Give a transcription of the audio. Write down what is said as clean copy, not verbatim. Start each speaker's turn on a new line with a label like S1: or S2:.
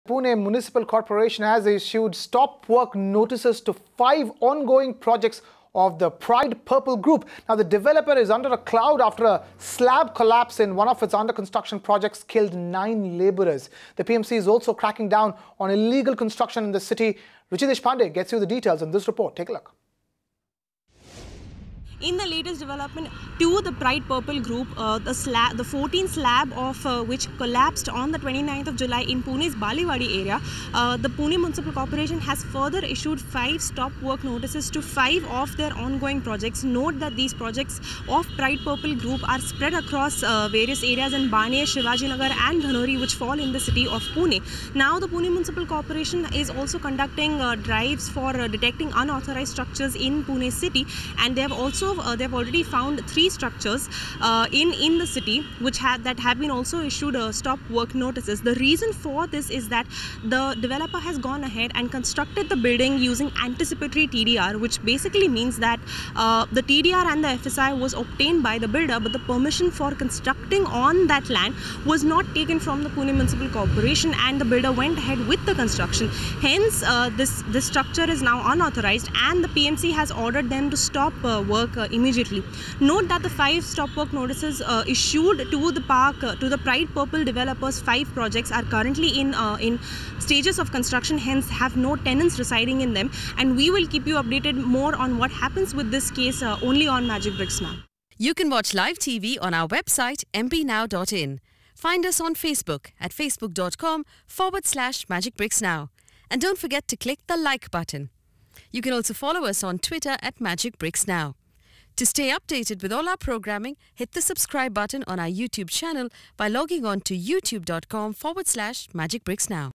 S1: Pune Municipal Corporation has issued stop work notices to 5 ongoing projects of the Pride Purple Group. Now, the developer is under a cloud after a slab collapse in one of its under construction projects killed 9 labourers. The PMC is also cracking down on illegal construction in the city. Ruchi Deshpande gets you the details in this report. Take a look.
S2: In the latest development to the Pride Purple Group, the 14 slab of which collapsed on the 29th of July in Pune's Baliwadi area, the Pune Municipal Corporation has further issued 5 stop work notices to 5 of their ongoing projects. Note that these projects of Pride Purple Group are spread across various areas in Bane, Shivajinagar and Dhanori, which fall in the city of Pune. Now the Pune Municipal Corporation is also conducting drives for detecting unauthorized structures in Pune city, and they have already found 3 structures in the city which have been also issued stop work notices. The reason for this is that the developer has gone ahead and constructed the building using anticipatory TDR, which basically means that the TDR and the FSI was obtained by the builder, but the permission for constructing on that land was not taken from the Pune Municipal Corporation, and the builder went ahead with the construction. Hence, this structure is now unauthorized, and the PMC has ordered them to stop work immediately. Note that the 5 stop work notices issued to the Pride Purple developers 5 projects are currently in stages of construction, hence have no tenants residing in them, and we will keep you updated more on what happens with this case only on Magic Bricks Now.
S3: You can watch live TV on our website mpnow.in. Find us on Facebook at facebook.com/magicbricksnow. And don't forget to click the like button. You can also follow us on Twitter at Magic Bricks Now. To stay updated with all our programming, hit the subscribe button on our YouTube channel by logging on to youtube.com/magicbricksnow.